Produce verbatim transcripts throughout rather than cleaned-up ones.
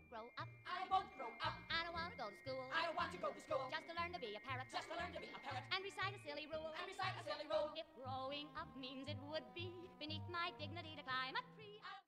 grow up. I won't grow up. I don't want to go to school. I don't want to go to school. Just to learn to be a parrot. Just to learn to be a parrot. And recite a silly rule. And recite a silly rule. If growing up means it would be beneath my dignity to climb a tree, I'll...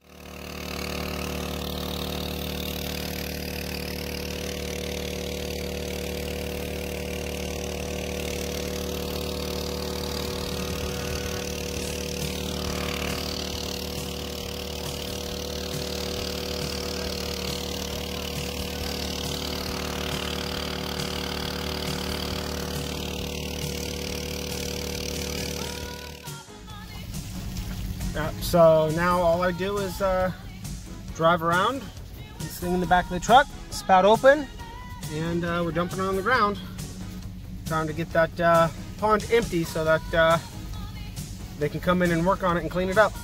Uh, so now all I do is uh, drive around, this thing in the back of the truck, spout open, and uh, we're dumping it on the ground. Trying to get that uh, pond empty so that uh, they can come in and work on it and clean it up.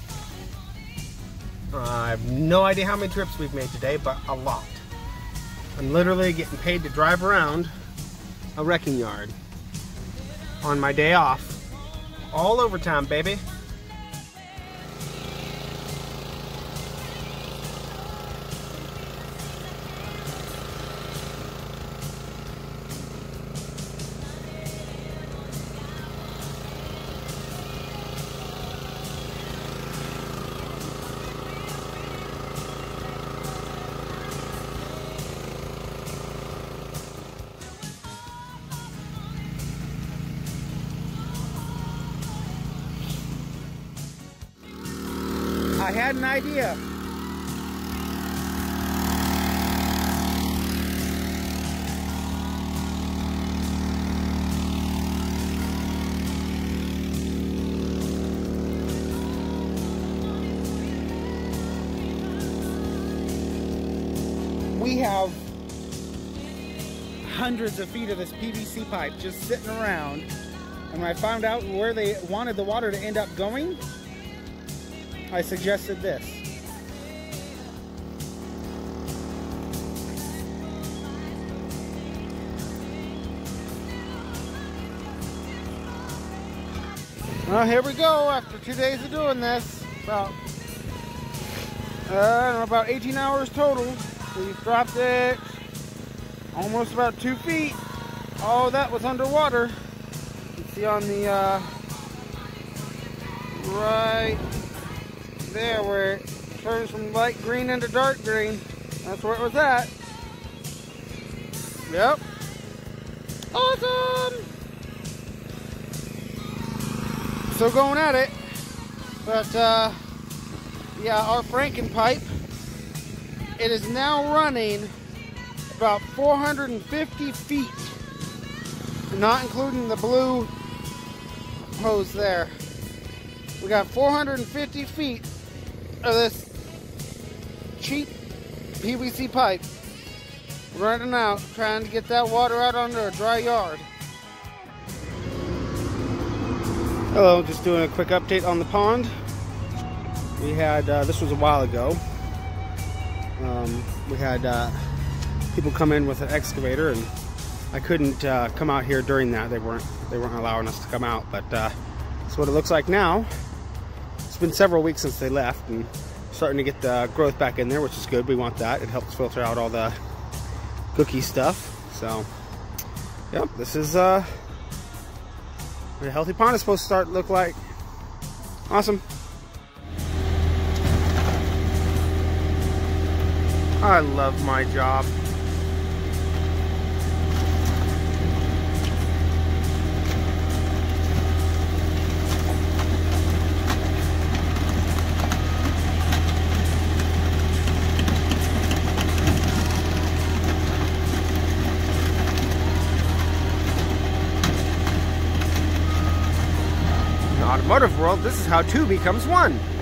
Uh, I have no idea how many trips we've made today, but a lot. I'm literally getting paid to drive around a wrecking yard on my day off. All overtime, baby. I had an idea. We have hundreds of feet of this P V C pipe just sitting around, and when I found out where they wanted the water to end up going, I suggested this. Well, here we go after two days of doing this. About, uh, I don't know, about eighteen hours total. We've dropped it almost about two feet. All that was underwater. You can see on the uh, right there where it turns from light green into dark green. That's where it was at. Yep. Awesome! Still going at it. But uh, yeah, our Franken pipe, it is now running about four hundred fifty feet. Not including the blue hose there. We got four hundred fifty feet of this cheap P V C pipe running out, trying to get that water out onto a dry yard. Hello, just doing a quick update on the pond. We had, uh, this was a while ago, um, we had uh, people come in with an excavator, and I couldn't uh, come out here during that. They weren't, they weren't allowing us to come out, but uh, that's what it looks like now. It's been several weeks since they left, and starting to get the growth back in there, which is good. We want that. It helps filter out all the cookie stuff. So, yep, this is uh, what a healthy pond is supposed to start to look like. Awesome. I love my job. Automotive world, this is how two becomes one.